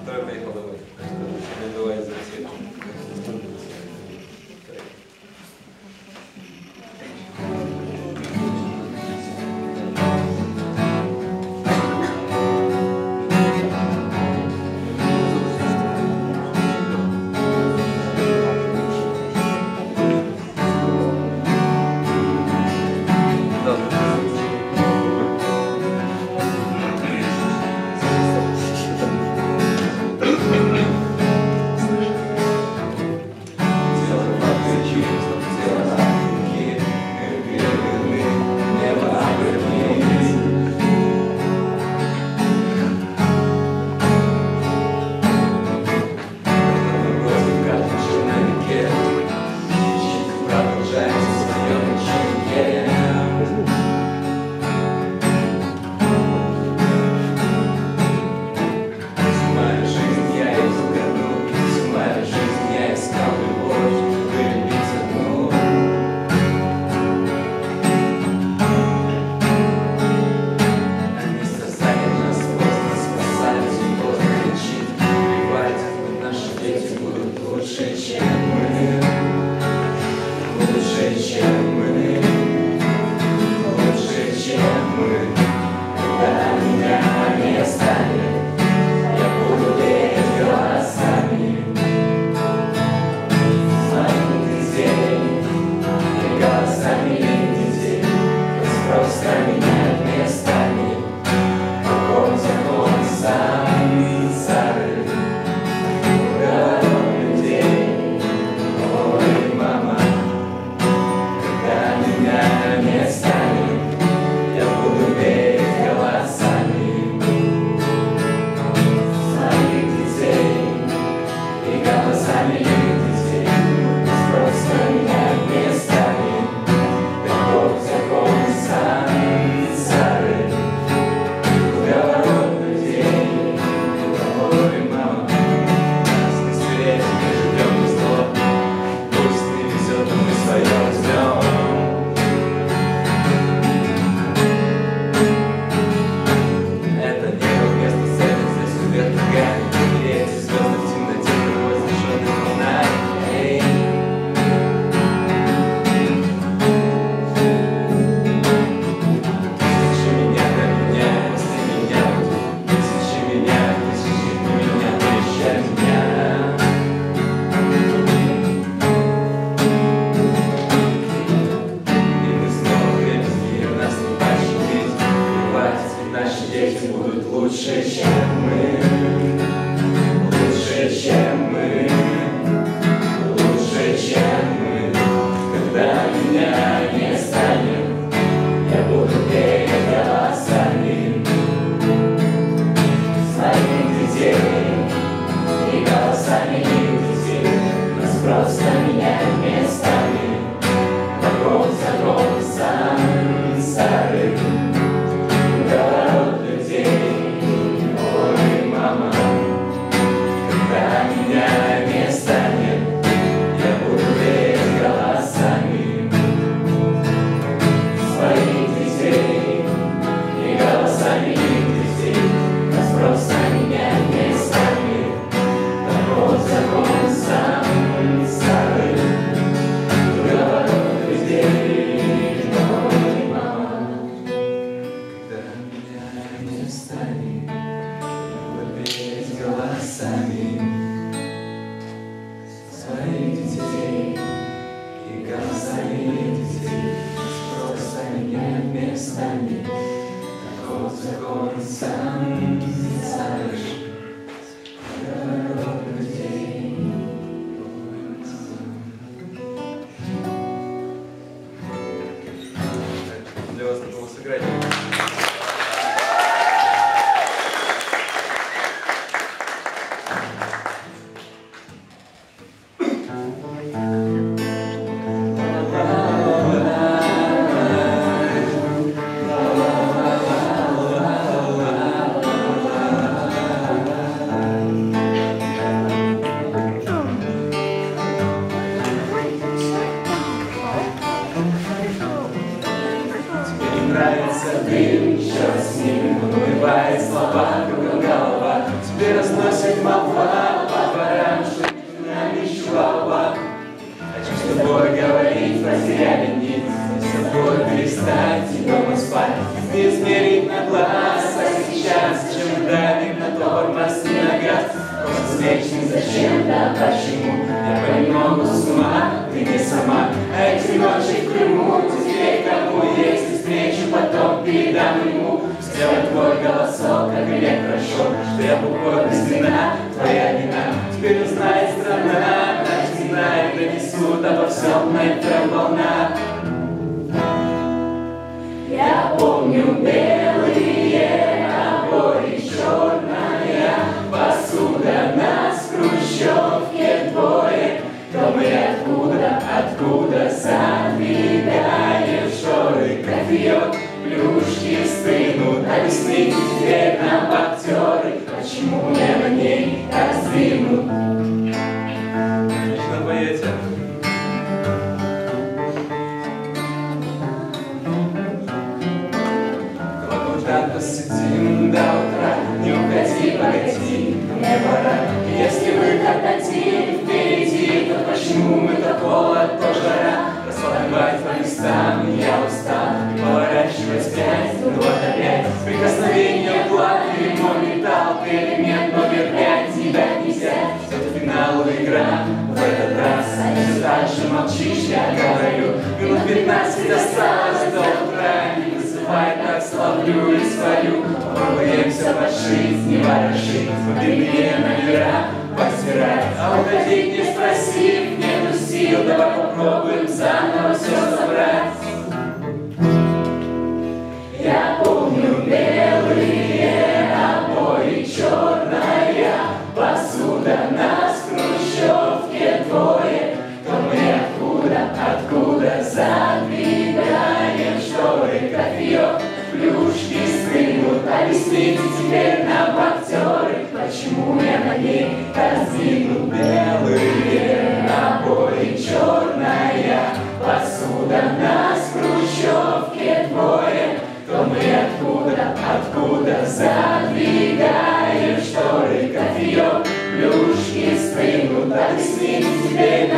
Второй поехал домой. Не бывает за всех. нравится дым, черт с ним, умывает слова, кругом голова. Теперь разносит молва по дворам, что нами чувала. Хочу с тобой говорить, потеряли нить, с тобой перестать и дома спать. Не измерить на глаз, а сейчас, чем давим на тормоз и на газ. Просто вечный зачем-то, почему? Я понемногу с ума, ты не сама. А эти ночи в Крыму, теперь кому есть, встречу потом передам ему. Сделай твой голосок, как электрошок, что я буквой без вина, твоя вина. Теперь узнает страна, значит знает, донесут обо всем на интерволна. Я помню белые обои, черная посуда, нас в хрущевке двое. То мы откуда задвигаем шоры, кофеек, плюшки стынут, объясните теперь нам актеры, почему небо ней так сдвинут. Отлично поете. Куда посидим до утра, не уходи, погоди, мне пора. Если выход один впереди, то почему мы то холод, то жара? Расслабливать по местам, я устал, и поворачивать вспять, ну вот опять. Прикосновение плат, ремонт металл, ты элемент номер 5, тебя нельзя. Это финал игра, в этот раз все так же молчишь, я говорю. Минут 15 осталось до утра, не вызывай, так славлю и свою. Попробуем все подшить, не ворошить, глубинные номера постирать. А уходить не спросив, нету сил, давай попробуем заново все собрать. Я помню белые обои, черная посуда, нас в хрущевке двое. То мы откуда задвигаем шторы, кофеек, плюшки стынут, объясните теперь нам актеры, почему я на ней раздвину. Белые обои, черная посуда, нас в хрущевке двое. То мы откуда задвигаем шторы, кофеек, плюшки стынут, объясните теперь